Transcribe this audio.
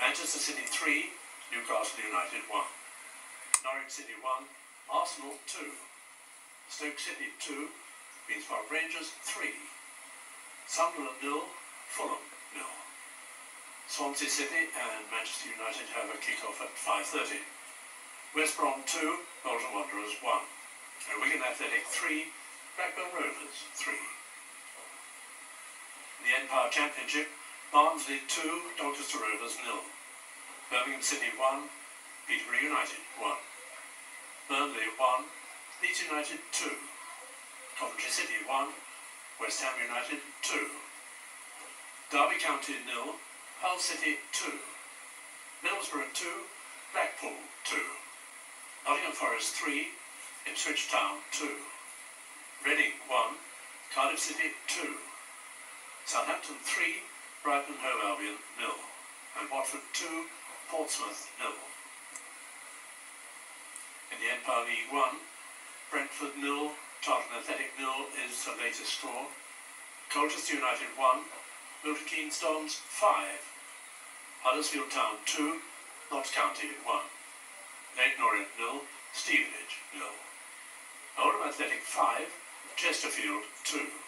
Manchester City 3, Newcastle United 1. Norwich City 1, Arsenal 2. Stoke City 2, Queen's Park Rangers 3. Sunderland 0, Fulham 0. Swansea City and Manchester United have a kick-off at 5:30. West Brom 2, Bolton Wanderers 1. And Wigan Athletic 3, Blackburn Rovers 3. In the N-Power Championship, Barnsley 2, Doncaster Rovers 0. Birmingham City 1, Peterborough United 1. Burnley 1, Leeds United 2. Coventry City 1, West Ham United 2. Derby County 0, Hull City 2. Middlesbrough 2, Blackpool 2. Nottingham Forest 3, Ipswich Town 2. Reading 1, Cardiff City 2. Southampton 3, Brighton Hove Albion 0. And Watford 2, Portsmouth 0. In the N-Power League 1, Brentford 0, Charlton Athletic 0 is the latest score. Colchester United 1, Milton Keynes Dons 5. Huddersfield Town 2, Notts County 1. Leyton Orient 0, Stevenage 0. Oldham Athletic 5, Chesterfield 2.